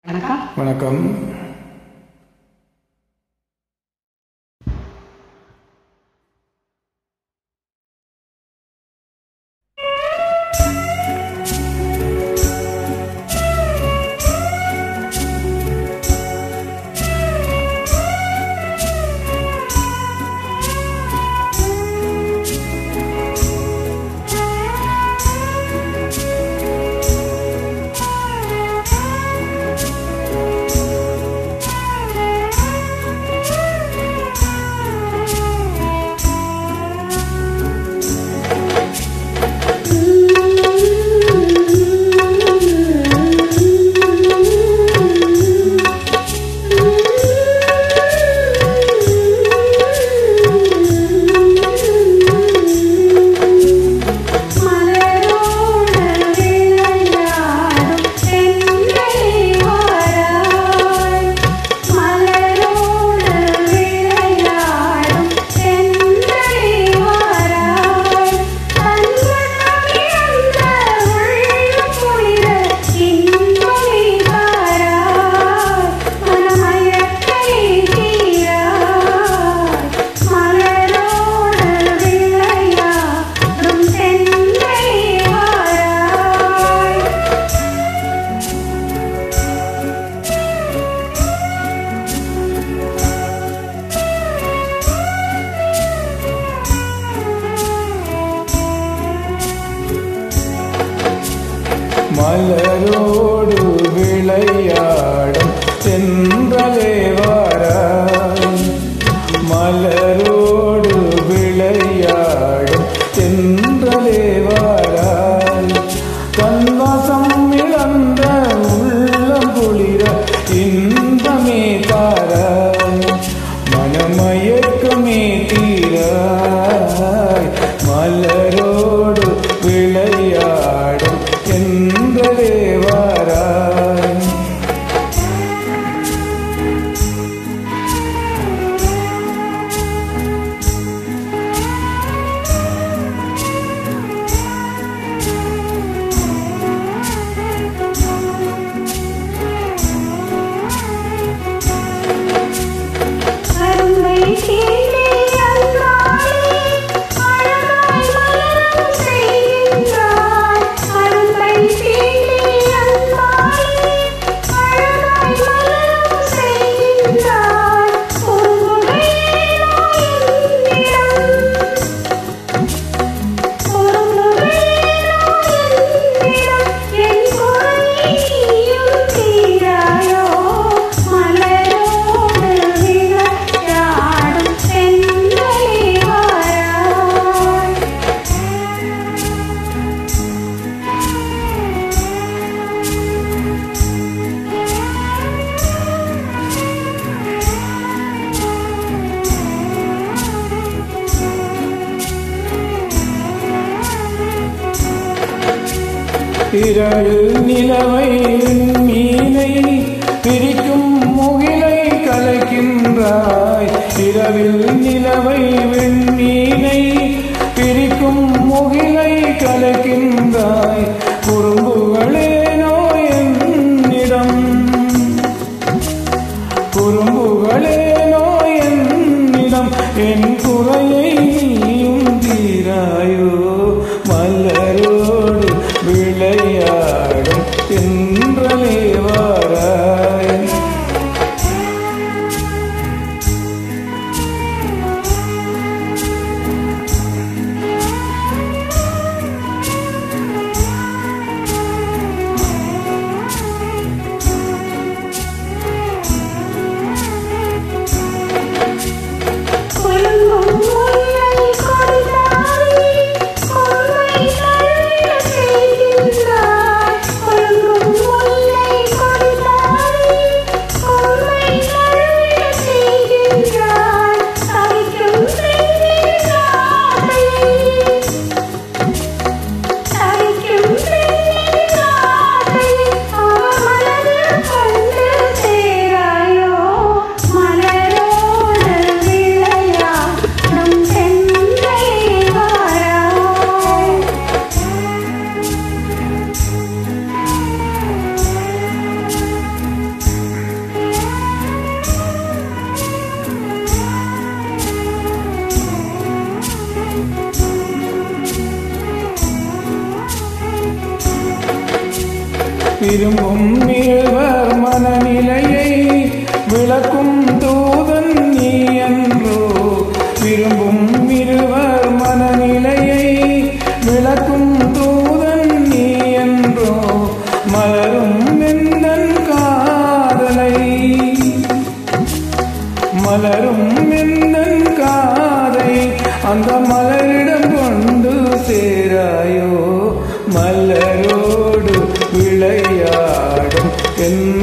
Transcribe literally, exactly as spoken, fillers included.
வணக்கம். வணக்கம். மலரோடு விளையாடும் தென்றலே வாராய், மலரோடு விளையாடும் தென்றலே வாராய், கண்வசம் இழந்த உள்ளம் குளிர இன்பமே தாராய், மனமயக்கமே தீராய், மலரோடு விளையாடும் தென்றலே வாராய். இரவில் நிலவை மீனை பிரிக்கும் முகிலை கலைக்கின்றாய், இரவில் நிலவை வெண்மீனை பிரிக்கும் முகிலை கலைக்கின்றாய், குறும்புகளேனோ என்னிடம், குறும்புகளேனோ என்னிடம், என் குறையை நீயும் தீராயோ, மலரோடு விளையாடும் தென்றலே வாராய். Thank you. விரும்பும் இருவர் மனநிலையை விளக்கும் தூதன் நீ என்றோ. விரும்பும் இருவர் மனநிலையை விளக்கும் தூதன் நீ என்றோ. மலரும் எந்தன் காதலை மலரும் எந்தன் காதை அந்த மலரிடம் கொண்டு சேராயோ. மலரோடு விளையாடும் என்